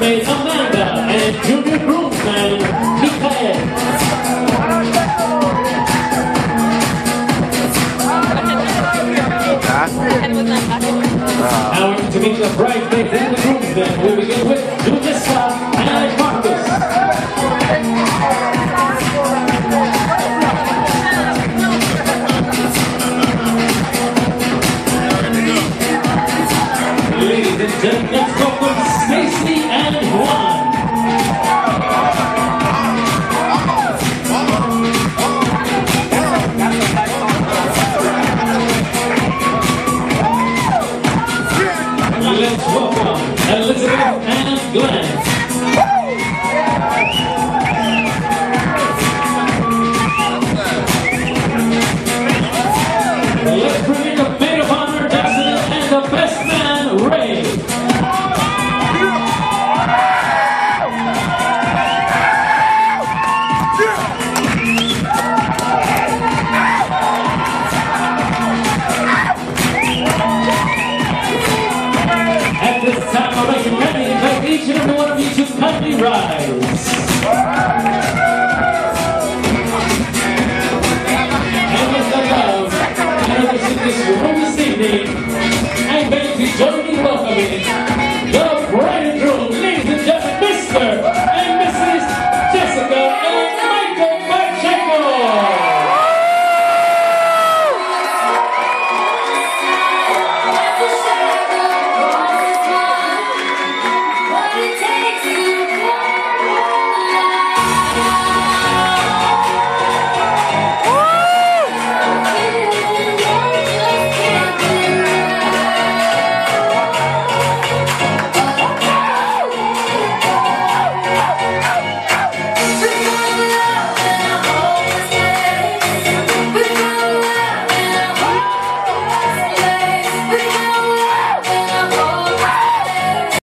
bridesmaid Amanda and junior groomsman Mikael. Now to meet the bridesmaids and the groomsmen, we begin with Julissa and Marcus. Ladies and gentlemen, let's welcome Stacy and Juan. Let's welcome Elizabeth and Glenn. Let's bring in the maid of honor, Dustin, and the best man, Ray. At this time, I'd like to invite each and every one of you to kindly rise. And with the love and others in this room this evening, I'm going to join in welcoming